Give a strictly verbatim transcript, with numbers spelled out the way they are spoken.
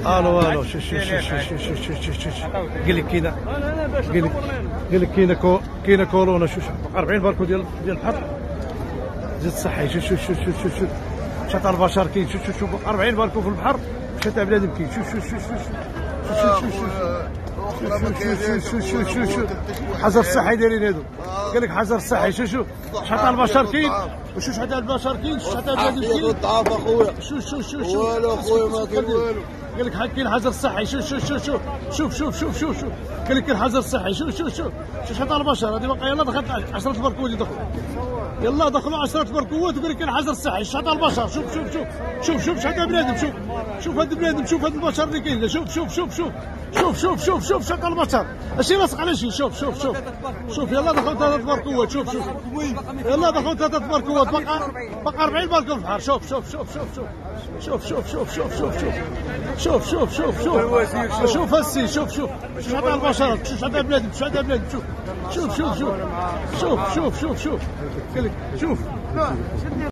الو الو شوف شوف شوف شوف شوف شوف شوف قال لك كاينه قال لك قال لك كاينه كو كاينه كورونا. شوف أربعين باركو ديال ديال البحر زيد صحي. شوف شوف شوف شوف شوف شوف شاط البشر كاين. شوف شوف شوف أربعين باركو في البحر مشى تاع بنادم كاين. شوف شوف شوف شوف شوف شوف شوف شوف شوف شوف حجر الصحي دايرين هادو. قال لك حجر الصحي. شوف شوف شحال تاع البشر كاين وشوف شحال تاع البشر كاين. شوف شحال تاع بنادم كاين. الطعام اخويا. شوف شوف شوف شوف والو اخويا ما كاين والو. قال لك كاين الحجر الصحي. شوف شوف شوف شوف شوف شوف شوف شوف شوف قال لك كاين الحجر الصحي. شوف شوف شوف شوف شحال تاع البشر هذه باقي. يلاه دخلت عشرة بركوات يدخلوا. يلا دخلوا عشرة بركوات وقال لك كاين الحجر الصحي. شحال تاع البشر. شوف شوف شوف شوف شوف شحال تاع بنادم. شوف شوف هاد البنادم. شوف هاد البشر اللي كاين. شوف شوف شوف شوف شوف شوف شوف شوف شحال تاع البشر. ماشي لاصق على شي. شوف شوف شوف شوف يلا دخلوا ثلاث بركوات. شوف شوف يلا دخلوا ثلاث بركوات. باقي باقي أربعين بركو في البحر. شوف شوف شوف شوف شوف شوف شوف شوف شوف شوف شوف شوف شوف شوف هالسي. شوف شوف شوف شحال تاع البشر. شوف شحال تاع بنادم. شحال تاع بنادم. شوف شوف شوف شوف شوف شوف شوف شوف قال لك شوف